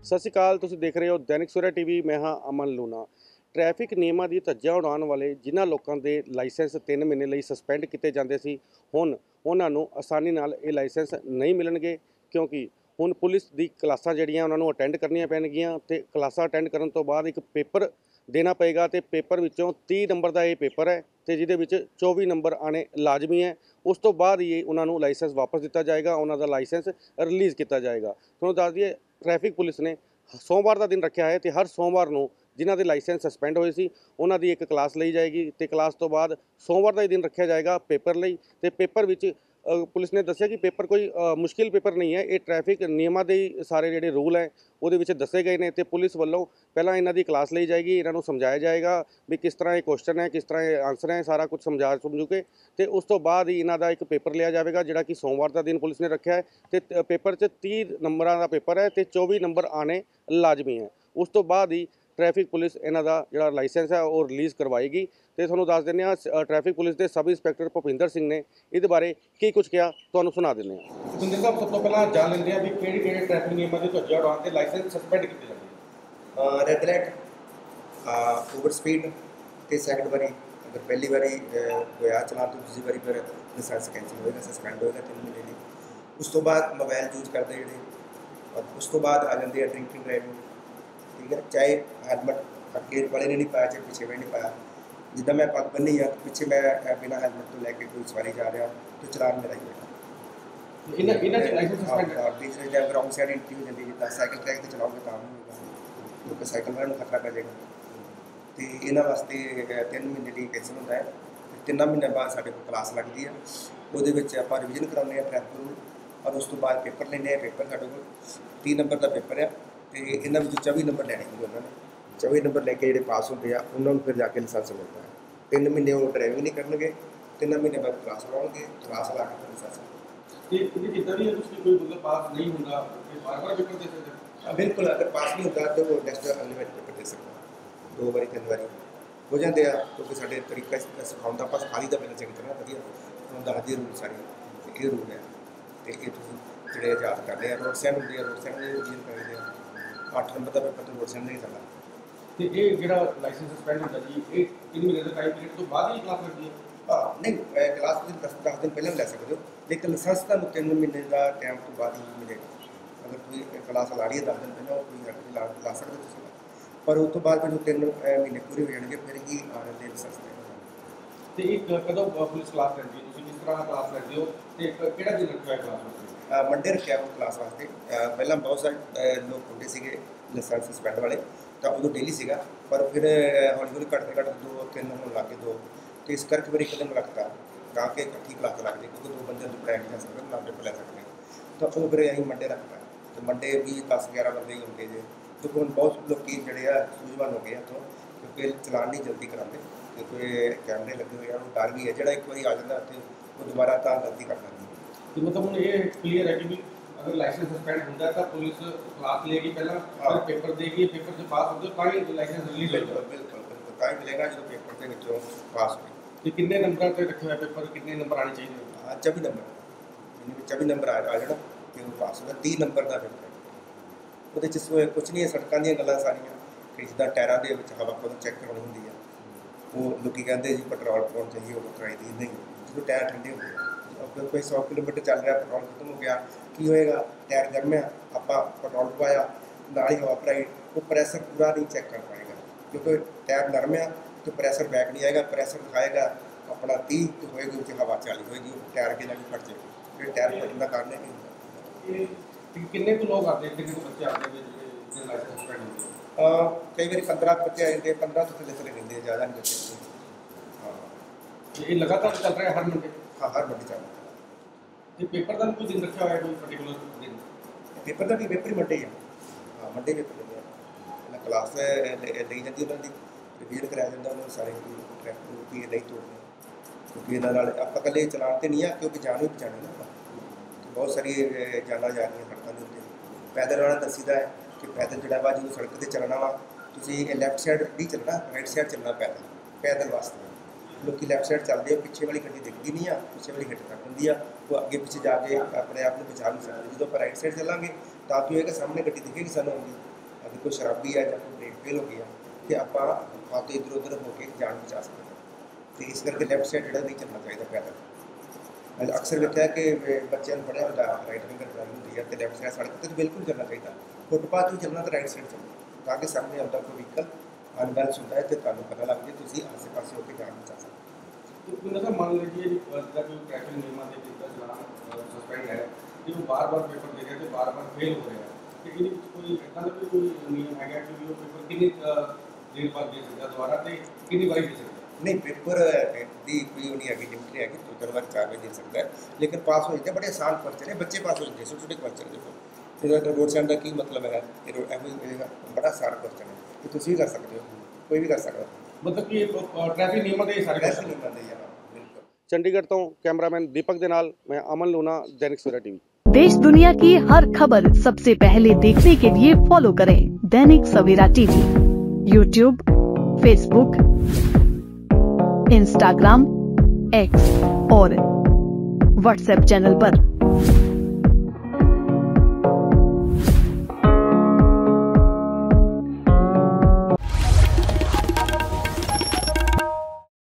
ਸਤਿ ਸ਼੍ਰੀ ਅਕਾਲ। ਤੁਸੀਂ ਦੇਖ ਰਹੇ ਹੋ ਦੈਨਿਕ ਸਵੇਰਾ ਟੀਵੀ। ਮੈਂ ਹਾਂ ਅਮਨ ਲੂਣਾ। ਟ੍ਰੈਫਿਕ ਨਿਯਮਾਂ ਦੀ ਧੱਜੀਆਂ ਉਡਾਉਣ ਵਾਲੇ ਜਿਨ੍ਹਾਂ ਲੋਕਾਂ ਦੇ ਲਾਇਸੈਂਸ 3 ਮਹੀਨੇ ਲਈ ਸਸਪੈਂਡ ਕੀਤੇ ਜਾਂਦੇ ਸੀ, ਹੁਣ ਉਹਨਾਂ ਨੂੰ ਆਸਾਨੀ ਨਾਲ ਇਹ ਲਾਇਸੈਂਸ ਨਹੀਂ ਮਿਲਣਗੇ, ਕਿਉਂਕਿ ਹੁਣ ਪੁਲਿਸ ਦੀ ਕਲਾਸਾਂ ਜਿਹੜੀਆਂ ਉਹਨਾਂ ਨੂੰ ਅਟੈਂਡ ਕਰਨੀਆਂ ਪੈਣਗੀਆਂ ਤੇ ਕਲਾਸਾਂ ਅਟੈਂਡ ਕਰਨ ਤੋਂ ਬਾਅਦ ਇੱਕ ਪੇਪਰ ਦੇਣਾ ਪਏਗਾ ਤੇ ਪੇਪਰ ਵਿੱਚੋਂ 30 ਨੰਬਰ ਦਾ ਇਹ ਪੇਪਰ ਹੈ ਤੇ ਜਿਹਦੇ ਵਿੱਚ 24 ਨੰਬਰ ਆਣੇ ਲਾਜ਼ਮੀ ਹੈ। ਉਸ ਤੋਂ ਬਾਅਦ ਹੀ ਉਹਨਾਂ ਨੂੰ ਲਾਇਸੈਂਸ ਵਾਪਸ ਦਿੱਤਾ ਜਾਏਗਾ, ਉਹਨਾਂ ਦਾ ਲਾਇਸੈਂਸ ਰਿਲੀਜ਼ ਕੀਤਾ ਜਾਏਗਾ। ਤੁਹਾਨੂੰ ਦੱਸ ਦਈਏ, ਟ੍ਰੈਫਿਕ ਪੁਲਿਸ ਨੇ ਸੋਮਵਾਰ ਦਾ ਦਿਨ ਰੱਖਿਆ ਹੈ ਤੇ ਹਰ ਸੋਮਵਾਰ ਨੂੰ ਜਿਨ੍ਹਾਂ ਦੇ ਲਾਇਸੈਂਸ ਸਸਪੈਂਡ ਹੋਏ ਸੀ ਉਹਨਾਂ ਦੀ ਇੱਕ ਕਲਾਸ ਲਈ ਜਾਏਗੀ ਤੇ ਕਲਾਸ ਤੋਂ ਬਾਅਦ ਸੋਮਵਾਰ ਦਾ ਹੀ ਦਿਨ ਰੱਖਿਆ ਜਾਏਗਾ ਪੇਪਰ ਲਈ। ਤੇ ਪੇਪਰ ਵਿੱਚ ਪੁਲਿਸ ਨੇ ਦੱਸਿਆ ਕਿ ਪੇਪਰ ਕੋਈ ਮੁਸ਼ਕਿਲ ਪੇਪਰ ਨਹੀਂ ਹੈ, ਇਹ ਟ੍ਰੈਫਿਕ ਨਿਯਮਾਂ ਦੇ ਹੀ ਸਾਰੇ ਜਿਹੜੇ ਰੂਲ ਹੈ ਉਹਦੇ ਵਿੱਚ ਦੱਸੇ ਗਏ ਨੇ। ਤੇ ਪੁਲਿਸ ਵੱਲੋਂ ਪਹਿਲਾਂ ਇਹਨਾਂ ਦੀ ਕਲਾਸ ਲਈ ਜਾਏਗੀ, ਇਹਨਾਂ ਨੂੰ ਸਮਝਾਇਆ ਜਾਏਗਾ ਵੀ ਕਿਸ ਤਰ੍ਹਾਂ ਇਹ ਕੁਐਸਚਨ ਹੈ, ਕਿਸ ਤਰ੍ਹਾਂ ਇਹ ਆਨਸਰ ਹੈ, ਸਾਰਾ ਕੁਝ ਸਮਝੂ ਕੇ ਤੇ ਉਸ ਤੋਂ ਬਾਅਦ ਹੀ ਇਹਨਾਂ ਦਾ ਇੱਕ ਪੇਪਰ ਲਿਆ ਜਾਵੇਗਾ, ਜਿਹੜਾ ਕਿ ਸੋਮਵਾਰ ਦਾ ਦਿਨ ਪੁਲਿਸ ਨੇ ਰੱਖਿਆ ਹੈ। ਤੇ ਪੇਪਰ 'ਚ 30 ਨੰਬਰਾਂ ਦਾ ਪੇਪਰ ਹੈ ਤੇ 24 ਨੰਬਰ ਆਣੇ ਲਾਜ਼ਮੀ ਹੈ। ਉਸ ਤੋਂ ਬਾਅਦ ਹੀ ਟ੍ਰੈਫਿਕ ਪੁਲਿਸ ਇਹਨਾਂ ਦਾ ਜਿਹੜਾ ਲਾਇਸੈਂਸ ਹੈ ਉਹ ਰਿਲੀਜ਼ ਕਰਵਾਏਗੀ। ਤੇ ਤੁਹਾਨੂੰ ਦੱਸ ਦਿੰਦੇ ਹਾਂ, ਟ੍ਰੈਫਿਕ ਪੁਲਿਸ ਦੇ ਸਬ ਇੰਸਪੈਕਟਰ ਭੁਪਿੰਦਰ ਸਿੰਘ ਨੇ ਇਹਦੇ ਬਾਰੇ ਕੀ ਕੁਝ ਕਿਹਾ, ਤੁਹਾਨੂੰ ਸੁਣਾ ਦਿੰਦੇ ਹਾਂ। ਭੁਪਿੰਦਰ ਸਾਹਿਬ, ਸਭ ਤੋਂ ਪਹਿਲਾਂ ਜਾਣ ਲੈਂਦੇ ਹਾਂ ਵੀ ਕਿਹੜੇ ਟ੍ਰੈਫਿਕ ਨਿਯਮਾਂ ਦੇ ਧੱਜੀਆਂ ਉਡਾਉਣ ਤੇ ਲਾਇਸੈਂਸ ਸਸਪੈਂਡ ਕੀਤੇ ਜਾਂਦੇ। ਰੈੱਡ ਲਾਈਟ, ਓਵਰ ਸਪੀਡ ਤੇ ਸੈਕਿੰਡ ਵਾਰੀ ਅਗਰ ਪਹਿਲੀ ਵਾਰੀ ਹੋਇਆ ਚਲਾਨ ਤਾਂ ਦੂਜੀ ਵਾਰੀ ਫਿਰ ਲਾਇਸੈਂਸ ਕੈਂਸਲ ਹੋਏਗਾ, ਸਸਪੈਂਡ ਹੋਏਗਾ 3 ਮਹੀਨੇ ਲਈ। ਉਸ ਤੋਂ ਬਾਅਦ ਮੋਬਾਈਲ ਯੂਜ਼ ਕਰਦੇ ਜਿਹੜੇ, ਉਸ ਤੋਂ ਬਾਅਦ ਆ ਜਾਂਦੇ ਆ ਡਰਿੰਕਿੰਗ ਡਰਾਈਵਿੰਗ, ਠੀਕ ਹੈ। ਚਾਹੇ ਹੈਲਮਟ ਅੱਗੇ ਵਾਲੇ ਨੇ ਨਹੀਂ ਪਾਇਆ, ਚਾਹੇ ਪਿੱਛੇ ਵਾਲੇ ਨਹੀਂ ਪਾਇਆ। ਜਿੱਦਾਂ ਮੈਂ ਪੱਗ ਬੰਨੀ ਆ, ਪਿੱਛੇ ਮੈਂ ਬਿਨਾਂ ਹੈਲਮਟ ਤੋਂ ਲੈ ਕੇ ਕੋਈ ਸਵਾਰੀ ਜਾ ਰਿਹਾ ਤਾਂ ਚਲਾਨ ਮੇਰਾ ਹੀ ਹੋਏਗਾ। ਇਹਨਾਂ ਚ ਲਾਇਸੈਂਸ ਸਸਪੈਂਡ ਹੈ। ਤੀਸਰੇ ਜਾਂ ਰੌਂਗ ਸਾਈਡ ਐਂਟਰੀ ਹੋ ਜਾਂਦੀ, ਜਿੱਦਾਂ ਸਾਈਕਲ ਟਰੈਕ 'ਤੇ ਚਲਾਓਗੇ ਤਾਂ ਨਹੀਂ ਹੋਏਗਾ, ਕਿਉਂਕਿ ਸਾਈਕਲ ਵਾਲਿਆਂ ਨੂੰ ਖਤਰਾ ਪੈ ਜਾਏਗਾ। ਤੇ ਇਹਨਾਂ ਵਾਸਤੇ 3 ਮਹੀਨੇ ਲਈ ਕੈਂਸਲ ਹੁੰਦਾ ਹੈ। 3 ਮਹੀਨੇ ਬਾਅਦ ਸਾਡੇ ਕੋਲ ਕਲਾਸ ਲੱਗਦੀ ਹੈ, ਉਹਦੇ ਵਿੱਚ ਆਪਾਂ ਰਿਵੀਜ਼ਨ ਕਰਾਉਂਦੇ ਹਾਂ ਟ੍ਰੈਫਿਕ ਰੂਲ, ਔਰ ਉਸ ਤੋਂ ਬਾਅਦ ਪੇਪਰ ਲੈਂਦੇ ਹਾਂ। ਪੇਪਰ ਸਾਡੇ ਕੋਲ 30 ਨੰਬਰ ਦਾ ਪੇਪਰ ਹੈ ਤੇ ਇਹਨਾਂ ਵਿੱਚ 24 ਨੰਬਰ ਲੈਣੇ ਹੁੰਦੇ ਉਹਨਾਂ ਨੇ। 24 ਨੰਬਰ ਲੈ ਕੇ ਜਿਹੜੇ ਪਾਸ ਹੁੰਦੇ ਆ ਉਹਨਾਂ ਨੂੰ ਫਿਰ ਜਾ ਕੇ ਲਾਇਸੈਂਸ ਮਿਲਦਾ ਹੈ। 3 ਮਹੀਨੇ ਉਹ ਡਰਾਈਵਿੰਗ ਨਹੀਂ ਕਰਨਗੇ, 3 ਮਹੀਨੇ ਬਾਅਦ ਕਲਾਸ ਲਾਉਣਗੇ, ਕਲਾਸ ਲਾ ਕੇ ਫਿਰ ਲਾਇਸੈਂਸ। ਤੇ ਇਹਦੀ ਜਿੱਦਾਂ ਵੀ ਤੁਸੀਂ ਕੋਈ ਮਤਲਬ ਪਾਸ ਨਹੀਂ ਹੁੰਦਾ ਤੇ ਬਾਰ-ਬਾਰ ਪੇਪਰ ਦੇ ਸਕਦੇ। ਬਿਲਕੁਲ, ਅਗਰ ਪਾਸ ਨਹੀਂ ਹੁੰਦਾ ਤਾਂ ਉਹ ਨੈਕਸਟ ਅਨਲਿਮਿਟ ਪੇਪਰ ਦੇ ਸਕਦਾ, 2 ਵਾਰੀ 3 ਵਾਰੀ ਹੋ ਜਾਂਦੇ ਆ, ਕਿਉਂਕਿ ਸਾਡੇ ਤਰੀਕਾ ਸਿਖਾਉਣ ਦਾ ਆਪਾਂ ਸਿਖਾਈ ਦਾ ਪਹਿਲਾਂ ਚੰਗੀ ਤਰ੍ਹਾਂ ਵਧੀਆ ਹੁਣ ਦੱਸਦੇ ਰੂਲ ਸਾਰੇ, ਇਹ ਰੂਲ ਹੈ। ਤੇ ਇਹ ਤੁਸੀਂ ਜਿਹੜੇ ਯਾਦ ਕਰਦੇ ਆ। ਰੋਡ ਸਾਈਡ ਹੁੰਦੇ ਆ, ਰੋਡ ਸਾਈਡ ਦੇ ਰਿਵੀਜ਼ਨ ਕਰਦੇ ਆ। 8 ਨੰਬਰ ਦਾ ਪੇਪਰ ਤੋਂ ਰੋਡ ਸਾਈਡ ਨਹੀਂ ਕਰਨਾ। ਤੇ ਇਹ ਜਿਹੜਾ ਲਾਇਸੈਂਸ ਸਸਪੈਂਡ ਹੁੰਦਾ ਜੀ, ਇਹ 3 ਮਹੀਨੇ ਦਾ ਟਾਈਮ ਪੀਰੀਅਡ ਤੋਂ ਬਾਅਦ ਹੀ ਕਲਾਸ ਲੱਗਦੀ ਹੈ। ਨਹੀਂ, ਕਲਾਸ ਤੁਸੀਂ 10 ਦਿਨ ਪਹਿਲਾਂ ਲੈ ਸਕਦੇ ਹੋ, ਲੇਕਿਨ ਲਾਇਸੈਂਸ ਤੁਹਾਨੂੰ 3 ਮਹੀਨੇ ਦਾ ਟਾਈਮ ਤੋਂ ਬਾਅਦ ਹੀ ਮਿਲੇਗਾ। ਅਗਰ ਤੁਸੀਂ ਕਲਾਸ ਲਾ ਰਹੀ ਹੈ 10 ਦਿਨ ਪਹਿਲਾਂ, ਉਹ ਕੋਈ ਲਾ ਸਕਦੇ ਤੁਸੀਂ, ਪਰ ਉਸ ਤੋਂ ਬਾਅਦ ਜਦੋਂ 3 ਮਹੀਨੇ ਪੂਰੇ ਹੋ ਜਾਣਗੇ ਫਿਰ ਹੀ ਆਉਣ ਦੇ ਲਾਇਸੈਂਸ ਦੇ। ਤੇ ਇਹ ਕਦੋਂ ਪੁਲਿਸ ਕਲਾਸ ਲੈਂਦੀ ਹੈ, ਤੁਸੀਂ ਕਿਸ ਤਰ੍ਹਾਂ ਕਲਾਸ ਲੈਂਦੇ ਹੋ ਤੇ ਕਿਹੜਾ ਦਿਨ ਰੱਖਿਆ ਕਲਾਸ ਵਾਸਤੇ? ਮੰਡੇ ਰੱਖਿਆ ਉਹ ਕਲਾਸ ਵਾਸਤੇ। ਪਹਿਲਾਂ ਬਹੁਤ ਸਾਰੇ ਲੋਕ ਹੁੰਦੇ ਸੀਗੇ ਲਾਇਸੈਂਸ ਸਸਪੈਂਡ ਵਾਲੇ, ਤਾਂ ਉਦੋਂ ਡੇਲੀ ਸੀਗਾ, ਪਰ ਫਿਰ ਹੌਲੀ ਹੌਲੀ ਘੱਟਦੇ 2-3 ਹੋਣ ਲੱਗ ਗਏ 2, ਅਤੇ ਇਸ ਕਰਕੇ ਫਿਰ ਇੱਕ ਦਿਨ ਰੱਖਤਾ ਤਾਂ ਕਿ ਇਕੱਠੀ ਕਲਾਸ ਲੱਗਦੀ, ਕਿਉਂਕਿ 2 ਬੰਦੇ ਨੂੰ ਪੜ੍ਹਾਇਆ ਨਹੀਂ ਜਾ ਸਕਦਾ, ਨਾਲ ਪੇਪਰ ਲੈ ਸਕਦੇ। ਤਾਂ ਉਹ ਫਿਰ ਅਸੀਂ ਮੰਡੇ ਰੱਖਤਾ ਅਤੇ ਮੰਡੇ ਵੀ 10-11 ਬੰਦੇ ਹੀ ਹੁੰਦੇ ਜੇ, ਕਿਉਂਕਿ ਹੁਣ ਬਹੁਤ ਲੋਕ ਜਿਹੜੇ ਆ ਸੂਝਵਾਨ ਹੋ ਗਏ ਇੱਥੋਂ, ਕਿਉਂਕਿ ਚਲਾਨ ਨਹੀਂ ਜਲਦੀ ਕਰਾਉਂਦੇ, ਕਿਉਂਕਿ ਕੈਮਰੇ ਲੱਗੇ ਹੋਏ ਆ, ਉਹਨੂੰ ਡਰ ਵੀ ਹੈ। ਜਿਹੜਾ ਇੱਕ ਵਾਰੀ ਆ ਜਾਂਦਾ ਉੱਥੇ ਉਹ ਦੁਬਾਰਾ ਤਾਂ ਗਲਤੀ ਕਰਦਾ ਨਹੀਂ। ਤੇ ਮਤਲਬ ਹੁਣ ਇਹ ਕਲੀਅਰ ਹੈ ਕਿ ਵੀ ਅਗਰ ਲਾਇਸੈਂਸ ਸਸਪੈਂਡ ਹੁੰਦਾ ਤਾਂ ਪੁਲਿਸ ਕਲਾਸ ਲਏਗੀ ਪਹਿਲਾਂ, ਫਿਰ ਪੇਪਰ ਦੇਗੀ, ਪੇਪਰ 'ਚ ਪਾਸ ਹੁੰਦਾ ਤਾਂ ਹੀ ਲਾਇਸੈਂਸ ਰਿਲੀਜ਼ ਹੋਏਗਾ। ਬਿਲਕੁਲ ਤਾਂ ਹੀ ਮਿਲੇਗਾ ਜਦੋਂ ਪੇਪਰ ਦੇ ਵਿੱਚੋਂ ਪਾਸ ਹੋਏ। ਤੇ ਕਿੰਨੇ ਨੰਬਰਾਂ 'ਤੇ ਰੱਖਿਆ ਹੋਇਆ ਪੇਪਰ, ਕਿੰਨੇ ਨੰਬਰ ਆਉਣੇ ਚਾਹੀਦੇ? 24 ਨੰਬਰ, ਜਿਹਦੇ ਵਿੱਚ 24 ਨੰਬਰ ਆ ਜਾਣਾ ਕਿ ਉਹ ਪਾਸ ਹੋਗਾ। 30 ਨੰਬਰ ਦਾ ਪੇਪਰ, ਉਹਦੇ 'ਚ ਕੁਛ ਨਹੀਂ ਹੈ, ਸੜਕਾਂ ਦੀਆਂ ਗੱਲਾਂ ਸਾਰੀਆਂ, ਕਿ ਜਿੱਦਾਂ ਟਾਇਰਾਂ ਦੇ ਵਿੱਚ ਹਵਾ ਕਦੋਂ ਚੈੱਕ ਕਰਾਉਣੀ ਹੁੰਦੀ ਆ। ਉਹ ਲੋਕ ਕਹਿੰਦੇ ਜੀ ਪੈਟਰੋਲ ਪਾਉਣ ਚਾਹੀਏ, ਉਹ ਕਰਾਈ ਦੀ ਨਹੀਂ, ਜਦੋਂ ਟਾਇਰ ਠੰਡੇ ਹੁੰਦੇ ਆ। ਅਗਰ ਕੋਈ 100 ਕਿਲੋਮੀਟਰ ਚੱਲ ਰਿਹਾ, ਪੈਟਰੋਲ ਖਤਮ ਹੋ ਗਿਆ, ਕੀ ਹੋਏਗਾ? ਟਾਇਰ ਗਰਮਿਆ, ਆਪਾਂ ਪੈਟਰੋਲ ਪਵਾਇਆ, ਨਾਲ ਹੀ ਹਵਾ ਭਰਾਈ, ਉਹ ਪ੍ਰੈਸ਼ਰ ਪੂਰਾ ਨਹੀਂ ਚੈੱਕ ਕਰ ਪਾਏਗਾ, ਕਿਉਂਕਿ ਟਾਇਰ ਨਰਮ ਆ ਅਤੇ ਪ੍ਰੈਸ਼ਰ ਬੈਕ ਨਹੀਂ ਆਏਗਾ। ਪ੍ਰੈਸ਼ਰ ਦਿਖਾਏਗਾ ਆਪਣਾ 30 ਤੇ ਹੋਏਗੀ, ਵਿੱਚ ਹਵਾ 40 ਹੋਏਗੀ, ਉਹ ਟਾਇਰ ਅੱਗੇ ਨਾਲ ਹੀ ਫਟ ਜਾਏਗਾ। ਫਿਰ ਟਾਇਰ ਫਟਣ ਦਾ ਕਾਰਨ ਇਹ ਨਹੀਂ ਹੁੰਦਾ। ਇਹ ਕਿੰਨੇ ਕੁ ਲੋਕ ਆਉਂਦੇ, ਕਿੰਨੇ ਕੁ ਬੱਚੇ ਆਉਂਦੇ ਜਿਹੜੇ ਲਾਇਸੈਂਸ ਸਸਪੈਂਡ ਹੁੰਦੇ? ਕਈ ਵਾਰੀ 15 ਬੱਚੇ ਆ ਜਾਂਦੇ, 15 ਤੋਂ ਥੱਲੇ ਰਹਿੰਦੇ, ਜ਼ਿਆਦਾ ਨਹੀਂ ਬੱਚੇ। ਹਾਂ, ਇਹ ਲਗਾਤਾਰ ਚੱਲ ਰਿਹਾ ਹਰ ਮੰਡੇ? ਹਾਂ, ਹਰ ਮੰਡੀ ਚੱਲਦਾ। ਤੇ ਪੇਪਰ ਦਾ ਵੀ ਕੋਈ ਦਿਨ ਰੱਖਿਆ ਹੋਇਆ, ਕੋਈ ਪਰਟੀਕੂਲਰ ਦਿਨ? ਪੇਪਰ ਦਾ ਵੀ ਪੇਪਰ ਹੀ ਮੰਡੇ ਆ। ਹਾਂ, ਮੰਡੇ ਪੇਪਰ ਲੈਂਦੇ ਆ। ਪਹਿਲਾਂ ਕਲਾਸ ਲਈ ਜਾਂਦੀ, ਉਹਨਾਂ ਦੀ ਰਿਵੀਜ਼ਨ ਕਰਾਇਆ ਜਾਂਦਾ, ਉਹਨਾਂ ਨੂੰ ਸਾਰੇ ਟ੍ਰੈਫਿਕ ਕੀ ਨਹੀਂ ਤੋੜਦੇ, ਕਿਉਂਕਿ ਇਹਨਾਂ ਨਾਲ ਆਪਾਂ ਇਕੱਲੇ ਚਲਾਨ 'ਤੇ ਨਹੀਂ ਆ, ਕਿਉਂਕਿ ਜਾਨ ਵੀ ਬਚਾਉਣੀ ਨਾ ਆਪਾਂ। ਬਹੁਤ ਸਾਰੀ ਜਾਨਾਂ ਜਾ ਰਹੀਆਂ ਸੜਕਾਂ ਦੇ ਉੱਤੇ। ਪੈਦਲ ਵਾਲਾ ਦੱਸੀਦਾ ਹੈ ਕਿ ਪੈਦਲ ਜਿਹੜਾ ਵਾ ਜਦੋਂ ਸੜਕ 'ਤੇ ਚੱਲਣਾ ਵਾ, ਤੁਸੀਂ ਇਹ ਲੈਫਟ ਸਾਈਡ ਨਹੀਂ ਚੱਲਣਾ, ਰਾਈਟ ਸਾਈਡ ਚੱਲਣਾ ਪੈਦਲ ਵਾਸਤੇ। ਲੋਕ ਲੈਫਟ ਸਾਈਡ ਚੱਲਦੇ ਆ, ਪਿੱਛੇ ਵਾਲੀ ਗੱਡੀ ਦਿਖਦੀ ਨਹੀਂ ਆ, ਪਿੱਛੇ ਵਾਲੀ ਹਿੱਟ ਕਰ ਦਿੰਦੀ ਆ, ਉਹ ਅੱਗੇ ਪਿੱਛੇ ਜਾ ਕੇ ਆਪਣੇ ਆਪ ਨੂੰ ਬਚਾ ਨਹੀਂ ਸਕਦੇ। ਜਦੋਂ ਆਪਾਂ ਰਾਈਟ ਸਾਈਡ ਚੱਲਾਂਗੇ ਤਾਂ ਕੀ ਹੋਏਗਾ? ਸਾਹਮਣੇ ਗੱਡੀ ਦਿਖੇਗੀ ਸਾਨੂੰ ਆਉਂਦੀ, ਵੀ ਕੋਈ ਸ਼ਰਾਬੀ ਹੈ ਜਾਂ ਕੋਈ ਬ੍ਰੇਕ ਫੇਲ ਹੋ ਗਿਆ ਤੇ ਆਪਾਂ ਤੋਂ ਇੱਧਰ ਉੱਧਰ ਹੋ ਕੇ ਜਾਨ ਬਚਾ ਸਕਦੇ ਹਾਂ। ਤੇ ਇਸ ਕਰਕੇ ਲੈਫਟ ਸਾਈਡ ਜਿਹੜਾ ਨਹੀਂ ਚੱਲਣਾ ਚਾਹੀਦਾ ਪੈਦਲ। ਅਕਸਰ ਵੇਖਿਆ ਕਿ ਬੱਚਿਆਂ ਨੂੰ ਪੜ੍ਹਿਆ ਹੁੰਦਾ ਰਾਈਟ ਵਿੰਗਰ ਡਰਾਈਵ ਹੁੰਦੀ ਹੈ ਤੇ ਲੈਫਟ ਸਾਈਡ ਸੜਕ 'ਤੇ ਬਿਲਕੁਲ ਚੱਲਣਾ ਚਾਹੀਦਾ। ਫੁੱਟਪਾਥ ਵੀ ਚੱਲਣਾ ਤਾਂ ਰਾਈਟ ਸਾਈਡ ਚੱਲਣਾ, ਤਾਂ ਕਿ ਸਾਹਮਣੇ ਆਉਂਦਾ ਕੋਈ ਵਹੀਕਲ ਅਨਬੈਲੈਂਸ ਹੁੰਦਾ ਹੈ ਤੇ ਤੁਹਾਨੂੰ ਪਤਾ ਲੱਗ ਜੇ ਤੁਸੀਂ ਆਸੇ ਪਾਸੇ ਹੋ ਕੇ ਜਾਨ ਬਚਾ ਸਕਦੇ। तो जैसा मान लीजिए जिसका जो ट्रैफिक नियम के जिसका चलान सस्पेंड है कि वो बार बार पेपर दे रहे थे, बार बार फेल हो रहे हैं, लेकिन कोई इतना भी कोई नियम है कि वो पेपर कितनी देर बाद दे सकता दोबारा तो कितनी बारी दे सकता? नहीं, पेपर की कोई नहीं हैगी, लिमिट नहीं हैगी, तो 2 बार 4 बार दे सकता है, लेकिन पास हो जाते हैं। बड़े आसान क्वेश्चन है, बच्चे पास हो जाते हैं, छोटे छोटे क्वेश्चन देखो फिर रोड साइड का की मतलब है, बड़ा आसान क्वेश्चन है, ये तुम भी कर सकते हो, कोई भी कर सकता है। मतलब कि ट्रैफिक नियमों के सारे ऐसे नहीं बनते यार, बिल्कुल। ਚੰਡੀਗੜ੍ਹ ਤੋਂ ਕੈਮਰਾਮੈਨ ਦੀਪਕ ਦੇ ਨਾਲ ਮੈਂ ਅਮਨ ਲੂਣਾ, दैनिक सवेरा टीवी। देश दुनिया की हर खबर सबसे पहले देखने के लिए फॉलो करें Dainik Savera TV, YouTube, Facebook, Instagram, X और व्हाट्सएप चैनल पर।